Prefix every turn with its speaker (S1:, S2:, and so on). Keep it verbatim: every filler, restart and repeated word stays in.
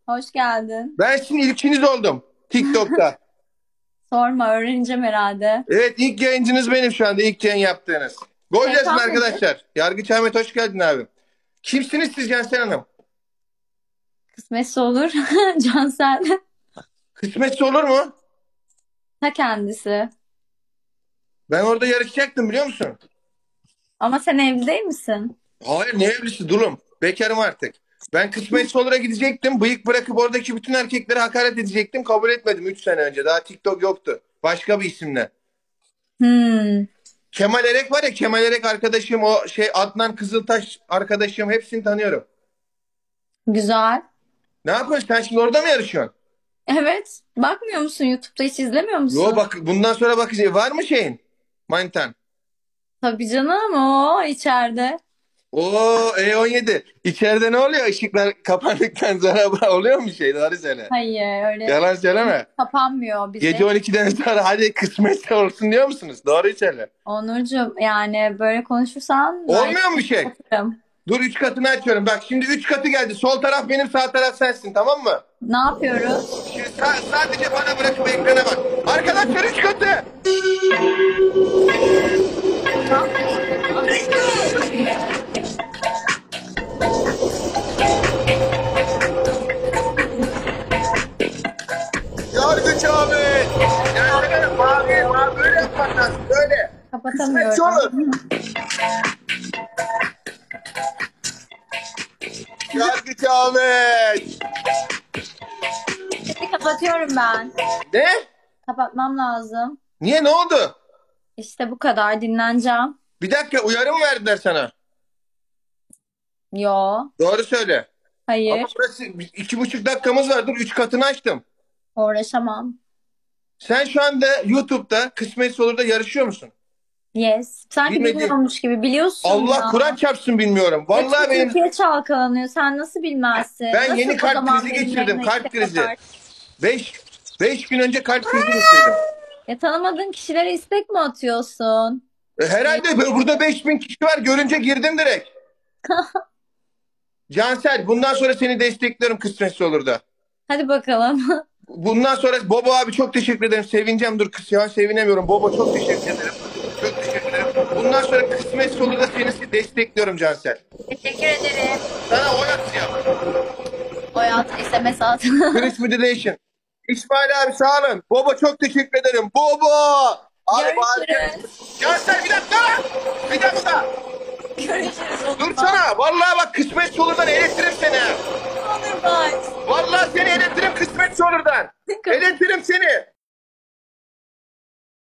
S1: Hoş geldin.
S2: Ben sizin ilkiniz oldum TikTok'ta.
S1: Sorma, öğreneceğim herhalde.
S2: Evet, ilk yayıncınız benim şu anda, ilk yayın yaptığınız. Gol yazın
S1: Sevdan nedir?
S2: arkadaşlar. Yargıç Ahmet, hoş geldin abi. Kimsiniz siz Cansel Hanım?
S1: Kısmetse olur. Cansel.
S2: Kısmetse olur mu?
S1: Ta kendisi.
S2: Ben orada yarışacaktım, biliyor musun?
S1: Ama sen evli değil misin?
S2: Hayır, ne evlisi dulum. Bekarım artık. Ben kısmetse olur'a gidecektim. Bıyık bırakıp oradaki bütün erkeklere hakaret edecektim. Kabul etmedim üç sene önce. Daha TikTok yoktu. Başka bir isimle.
S1: Hmm,
S2: Kemal Erek var ya, Kemal Erek arkadaşım, o şey Adnan Kızıltaş arkadaşım, hepsini tanıyorum.
S1: güzel.
S2: Ne yapıyorsun sen şimdi, orada mı yarışıyorsun?
S1: Evet. Bakmıyor musun YouTube'da, hiç izlemiyor
S2: Yo
S1: musun?
S2: bak, bundan sonra bakacağız. Var mı şeyin? Manitan.
S1: Tabii canım, o içeride.
S2: Oo, E on yedi. İçeride ne oluyor? Işıklar kapandıktan sonra oluyor mu şey? Doğru söyle.
S1: Hayır, öyle
S2: Yalan söyleme.
S1: kapanmıyor
S2: Gece
S1: bize.
S2: on ikiden sonra hadi kısmetse olsun diyor musunuz? Doğru söyle.
S1: Onurcuğum, yani böyle konuşursan ben
S2: Olmuyor mu bir şey?
S1: kapatırım.
S2: Dur, üç katını açıyorum. Bak şimdi üç katı geldi. Sol taraf benim, sağ taraf sensin, tamam mı?
S1: Ne yapıyoruz?
S2: Şimdi sa- sadece bana bırakıp ekrana bak. Arkadaşlar, üç katı. Yargıç abi. Gelsene, mavi mavi, böyle yapmak lazım, böyle. Kısmetse
S1: Kapatamıyorum.
S2: olur. Yargıç Ahmet.
S1: Şimdi kapatıyorum ben.
S2: Ne?
S1: Kapatmam lazım.
S2: Niye, ne oldu?
S1: İşte bu kadar, dinleneceğim.
S2: Bir dakika, uyarı mı verdiler sana?
S1: Yo,
S2: Doğru söyle. Ama
S1: hayır,
S2: burası iki buçuk dakikamız var. Dur, üç katını açtım.
S1: uğraşamam.
S2: Sen şu anda YouTube'da Kısmetse Olur'da yarışıyor musun?
S1: Yes. Sanki
S2: Bilmediğim.
S1: bilmiyormuş gibi biliyorsun
S2: Allah
S1: ya.
S2: Kur'an çarpsın, bilmiyorum.
S1: Ya tüm
S2: Vallahi benim,
S1: Türkiye çalkalanıyor. Sen nasıl bilmezsin?
S2: ben
S1: Nasıl
S2: yeni
S1: o
S2: kalp
S1: zaman
S2: krizi
S1: benim
S2: geçirdim.
S1: yayına
S2: Kalp
S1: istek
S2: krizi.
S1: atarsın?
S2: Beş, beş gün önce kalp krizi geçirdim.
S1: Ya tanımadığın kişilere istek mi atıyorsun?
S2: E,
S1: Ne?
S2: herhalde burada beş bin kişi var. Görünce girdim direkt. Cansel, bundan sonra seni destekliyorum Kısmetse Olur'da.
S1: Hadi bakalım.
S2: Bundan sonra Bobo abi, çok teşekkür ederim. Sevineceğim, dur kız ya, sevinemiyorum. Bobo, çok teşekkür ederim. Çok teşekkür ederim. Bundan sonra Kısmetse Olur'da seni destekliyorum Cansel.
S1: Teşekkür ederim.
S2: Sana oy atacağım.
S1: Oy at, S M S at.
S2: Chris Meditation. İsmail abi, sağ olun. Bobo, çok teşekkür ederim. Bobo. Abi bağıracağım.
S1: Görüşürüz.
S2: Cansel, bir dakika. Bir dakika.
S1: Görüşürüz
S2: Dur
S1: Osman.
S2: sana. Vallahi bak, Kısmetse Olur'dan elettirim seni.
S1: Olur bak.
S2: Vallahi seni elettirim Kısmetse Olur'dan. Elettirim seni.